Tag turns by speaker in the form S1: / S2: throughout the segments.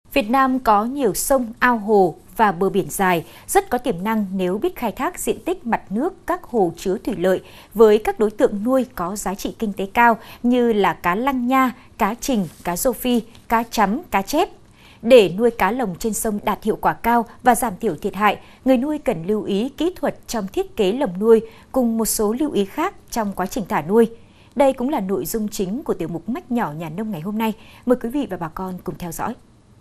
S1: Việt Nam có nhiều sông, ao hồ và bờ biển dài, rất có tiềm năng nếu biết khai thác diện tích mặt nước các hồ chứa thủy lợi với các đối tượng nuôi có giá trị kinh tế cao như là cá lăng nha, cá trình, cá rô phi, cá chấm, cá chép. Để nuôi cá lồng trên sông đạt hiệu quả cao và giảm thiểu thiệt hại, người nuôi cần lưu ý kỹ thuật trong thiết kế lồng nuôi cùng một số lưu ý khác trong quá trình thả nuôi. Đây cũng là nội dung chính của tiểu mục Mách nhỏ nhà nông ngày hôm nay. Mời quý vị và bà con cùng theo dõi.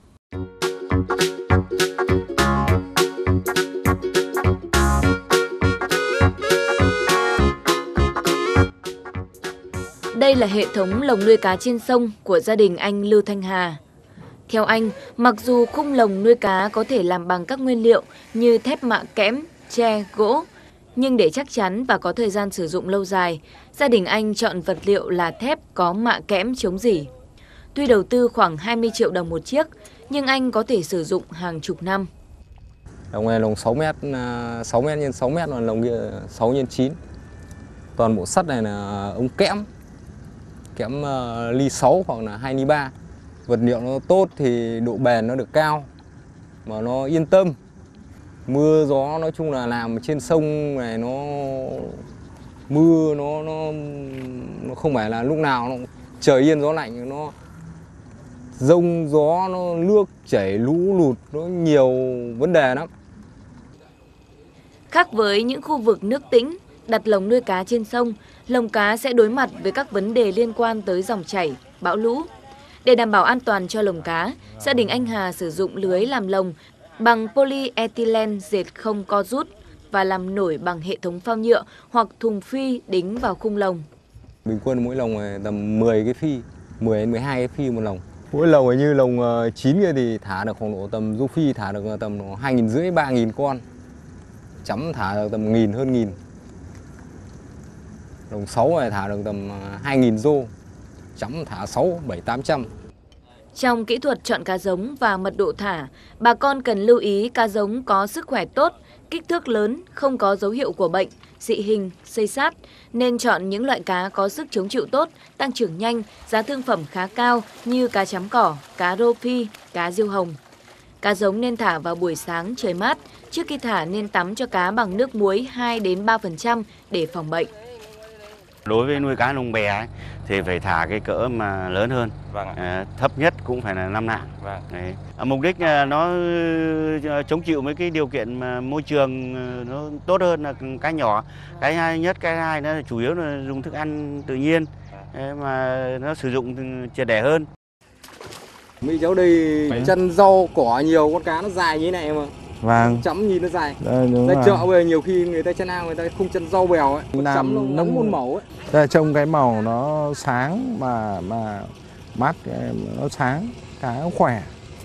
S2: Đây là hệ thống lồng nuôi cá trên sông của gia đình anh Lưu Thanh Hà. Theo anh, mặc dù khung lồng nuôi cá có thể làm bằng các nguyên liệu như thép mạ kẽm, tre, gỗ, nhưng để chắc chắn và có thời gian sử dụng lâu dài, gia đình anh chọn vật liệu là thép có mạ kẽm chống rỉ. Tuy đầu tư khoảng 20 triệu đồng một chiếc, nhưng anh có thể sử dụng hàng chục năm.
S3: Lồng này lồng 6 m x 6 m, còn lồng kia 6 x 9. Toàn bộ sắt này là ống kẽm ly 6 hoặc là 2 ly 3. Vật liệu nó tốt thì độ bền nó được cao mà nó yên tâm. Mưa gió nói chung là làm trên sông này nó mưa nó không phải là lúc nào nó trời yên gió lạnh, nó giông gió, nó nước chảy lũ lụt, nó nhiều vấn đề lắm.
S2: Khác với những khu vực nước tĩnh, đặt lồng nuôi cá trên sông, lồng cá sẽ đối mặt với các vấn đề liên quan tới dòng chảy, bão lũ. Để đảm bảo an toàn cho lồng cá, gia đình anh Hà sử dụng lưới làm lồng bằng polyethylene dệt không co rút và làm nổi bằng hệ thống phao nhựa hoặc thùng phi đính vào khung lồng.
S3: Bình quân mỗi lồng này tầm 10 cái phi, 10 đến 12 cái phi một lồng. Mỗi lồng như lồng 9 kia thì thả được khoảng độ tầm du phi thả được tầm 2.500 3.000 con. Chấm thả được tầm 1.000 hơn 1.000. Lồng 6 này thả được tầm 2.000 rô. Chấm thả 6 7 800.
S2: Trong kỹ thuật chọn cá giống và mật độ thả, bà con cần lưu ý cá giống có sức khỏe tốt, kích thước lớn, không có dấu hiệu của bệnh, dị hình, xây xát, nên chọn những loại cá có sức chống chịu tốt, tăng trưởng nhanh, giá thương phẩm khá cao như cá chấm cỏ, cá rô phi, cá diêu hồng. Cá giống nên thả vào buổi sáng trời mát, trước khi thả nên tắm cho cá bằng nước muối 2 đến 3% để phòng bệnh.
S4: Đối với nuôi cá lồng bè ấy, thì phải thả cái cỡ mà lớn hơn, thấp nhất cũng phải là 5 nạng. Đấy. Mục đích nó chống chịu mấy cái điều kiện mà môi trường nó tốt hơn là cá nhỏ. Cái hai nó chủ yếu là dùng thức ăn tự nhiên mà nó sử dụng triệt để hơn.
S3: Mấy cháu đây chân rau cỏ nhiều, con cá nó dài như thế này mà.
S5: Vâng.
S3: Chấm nhìn nó dài. Ra chợ bây giờ nhiều khi người ta chân ao người ta không chân rau bèo ấy, chấm nó nóng một màu ấy.
S5: Đây, trông cái màu nó sáng mà mắt nó sáng, cá nó khỏe.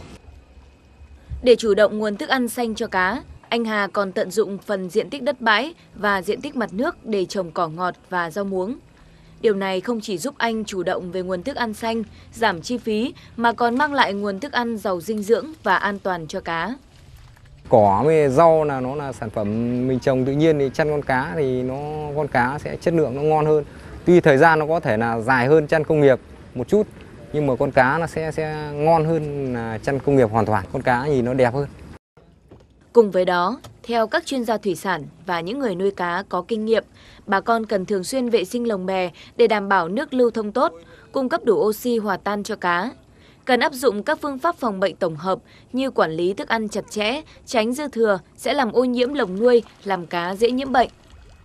S2: Để chủ động nguồn thức ăn xanh cho cá, anh Hà còn tận dụng phần diện tích đất bãi và diện tích mặt nước để trồng cỏ ngọt và rau muống. Điều này không chỉ giúp anh chủ động về nguồn thức ăn xanh, giảm chi phí mà còn mang lại nguồn thức ăn giàu dinh dưỡng và an toàn cho cá.
S3: Cỏ với rau là nó là sản phẩm mình trồng tự nhiên thì chăn con cá thì con cá sẽ chất lượng nó ngon hơn. Tuy thời gian nó có thể là dài hơn chăn công nghiệp một chút nhưng mà con cá nó sẽ ngon hơn là chăn công nghiệp hoàn toàn. Con cá nhìn nó đẹp hơn.
S2: Cùng với đó, theo các chuyên gia thủy sản và những người nuôi cá có kinh nghiệm, bà con cần thường xuyên vệ sinh lồng bè để đảm bảo nước lưu thông tốt, cung cấp đủ oxy hòa tan cho cá. Cần áp dụng các phương pháp phòng bệnh tổng hợp như quản lý thức ăn chặt chẽ, tránh dư thừa sẽ làm ô nhiễm lồng nuôi, làm cá dễ nhiễm bệnh.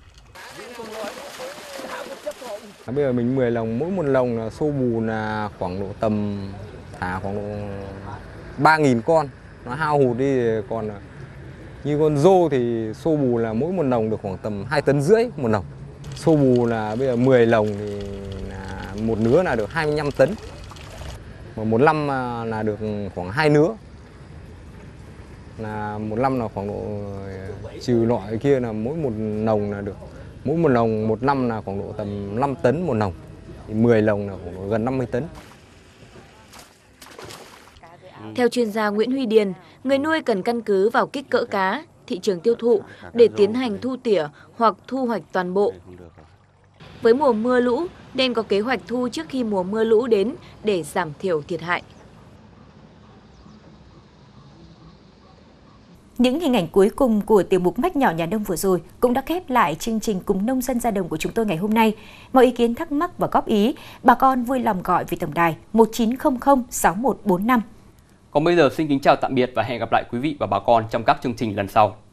S3: Bây giờ mình 10 lồng, mỗi một lồng là xô bù là khoảng độ tầm thả khoảng độ 3.000 con. Nó hao hụt đi còn như con rô thì xô bù là mỗi một lồng được khoảng tầm 2,5 tấn một lồng. Xô bù là bây giờ 10 lồng thì là một nứa là được 25 tấn. Mà một năm là được khoảng 2 nứa. Là một năm là khoảng độ trừ loại kia là mỗi một lồng là được mỗi một lồng một năm là khoảng độ tầm 5 tấn một lồng. Thì 10 lồng là khoảng độ gần 50 tấn.
S2: Theo chuyên gia Nguyễn Huy Điền, người nuôi cần căn cứ vào kích cỡ cá, thị trường tiêu thụ để tiến hành thu tỉa hoặc thu hoạch toàn bộ. Với mùa mưa lũ nên có kế hoạch thu trước khi mùa mưa lũ đến để giảm thiểu thiệt hại.
S1: Những hình ảnh cuối cùng của tiểu mục Mách nhỏ nhà nông vừa rồi cũng đã khép lại chương trình Cùng Nông dân ra đồng của chúng tôi ngày hôm nay. Mọi ý kiến thắc mắc và góp ý, bà con vui lòng gọi về tổng đài 1900 6145.
S6: Còn bây giờ xin kính chào tạm biệt và hẹn gặp lại quý vị và bà con trong các chương trình lần sau.